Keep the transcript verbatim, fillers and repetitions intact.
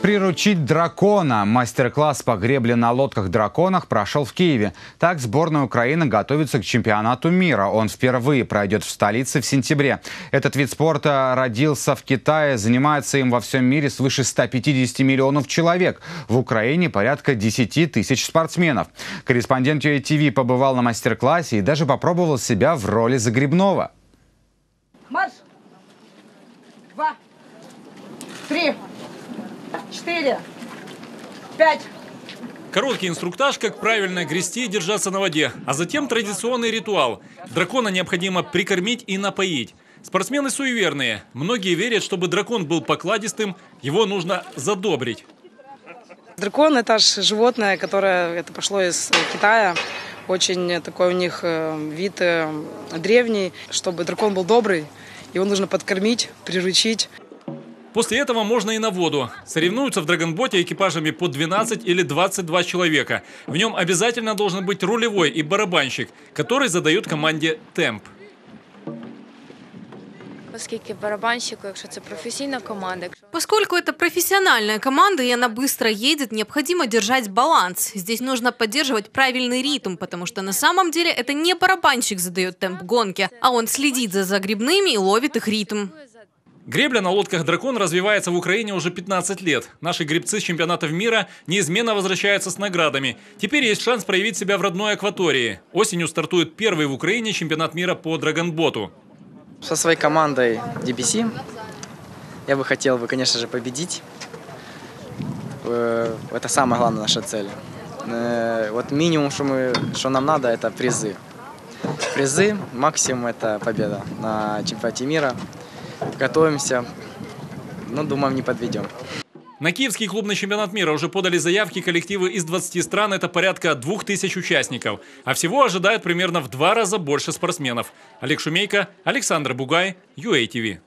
приручить дракона. Мастер-класс по гребле на лодках-драконах прошел в Киеве. Так сборная Украины готовится к чемпионату мира. Он впервые пройдет в столице в сентябре. Этот вид спорта родился в Китае. Занимается им во всем мире свыше ста пятидесяти миллионов человек. В Украине порядка десяти тысяч спортсменов. Корреспондент ю эй ти ви побывал на мастер-классе и даже попробовал себя в роли загребного. Марш! Два, три, четыре, пять. Короткий инструктаж, как правильно грести и держаться на воде. А затем традиционный ритуал. Дракона необходимо прикормить и напоить. Спортсмены суеверные. Многие верят, чтобы дракон был покладистым, его нужно задобрить. Дракон – это же животное, которое это пошло из Китая. Очень такой у них вид древний. Чтобы дракон был добрый, его нужно подкормить, приручить. После этого можно и на воду. Соревнуются в драгонботе экипажами по двенадцать или двадцать два человека. В нем обязательно должен быть рулевой и барабанщик, который задает команде темп. Оскільки барабанщику, якщо це професійна команда. Поскольку это профессиональная команда и она быстро едет, необходимо держать баланс. Здесь нужно поддерживать правильный ритм, потому что на самом деле это не барабанщик задает темп гонки, а он следит за загребными и ловит их ритм. Гребля на лодках «Дракон» развивается в Украине уже пятнадцать лет. Наши гребцы с чемпионатов мира неизменно возвращаются с наградами. Теперь есть шанс проявить себя в родной акватории. Осенью стартует первый в Украине чемпионат мира по драгонботу. Со своей командой ди би си я бы хотел, бы, конечно же, победить. Это самая главная наша цель. Вот минимум, что, мы, что нам надо, это призы. Призы, максимум это победа на чемпионате мира. Готовимся, но думаем, не подведем. На киевский клубный чемпионат мира уже подали заявки коллективы из двадцати стран, это порядка двух тысяч участников. А всего ожидают примерно в два раза больше спортсменов. Олег Шумейко, Александр Бугай, ю эй ти ви.